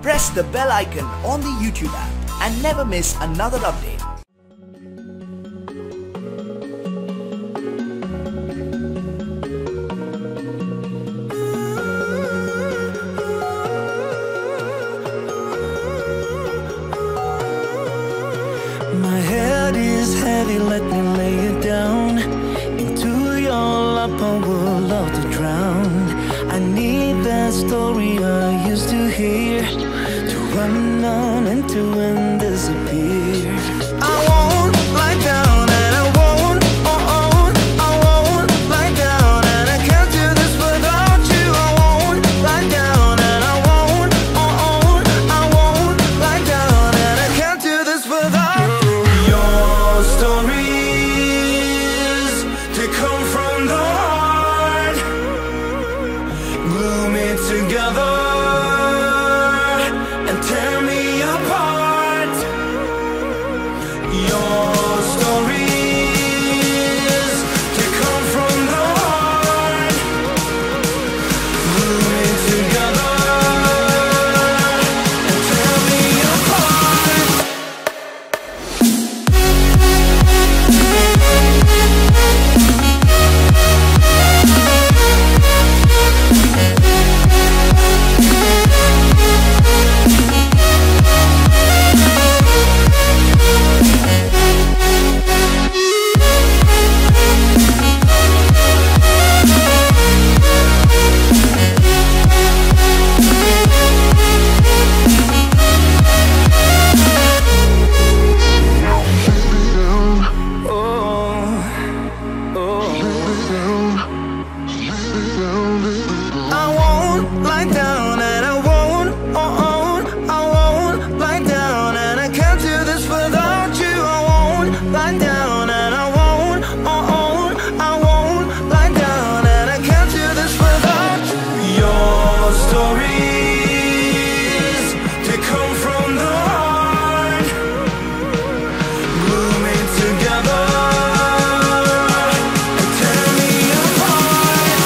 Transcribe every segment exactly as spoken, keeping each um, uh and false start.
Press the bell icon on the YouTube app and never miss another update. My head is heavy, let me lay it down. Into your lap I would love to drown. I need that story I used to hear, to run on and to end disappear. I won't lie down and I won't, oh oh, I won't lie down and I can't do this without you. I won't lie down and I won't, oh oh, I won't lie down and I can't do this without you. Your stories, they come from the heart, glue me together and tear me apart. Your stories, they come from the heart, glue me together and tear me apart. I won't lie down and I won't, oh oh, I won't lie down and I can't do this without you. I won't lie down and I won't, oh oh, I won't lie down and I can't do this without you. Your stories, they come from the heart, glue me together and tear me apart.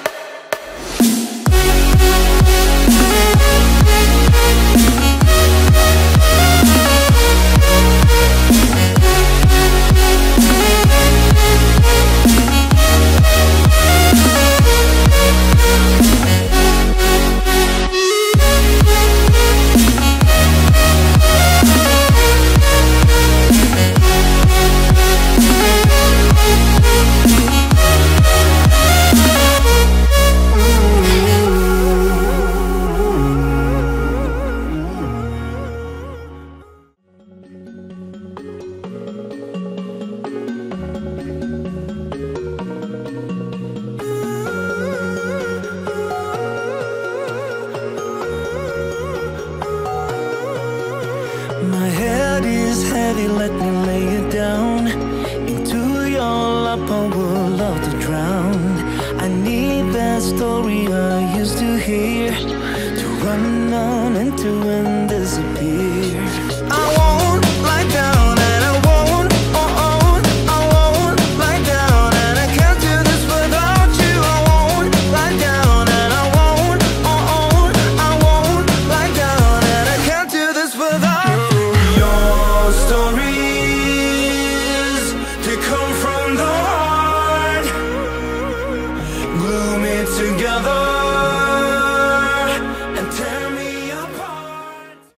My head is heavy, let me lay it down. Into your lap I would love to drown. I need that story I used to hear, to run on and to end disappear. I won't lie down and I won't, oh oh, I won't lie down and I can't do this without you. I won't lie down and I won't, oh oh, I won't lie down and I can't do this without you. Your stories, they come from the heart, glue me together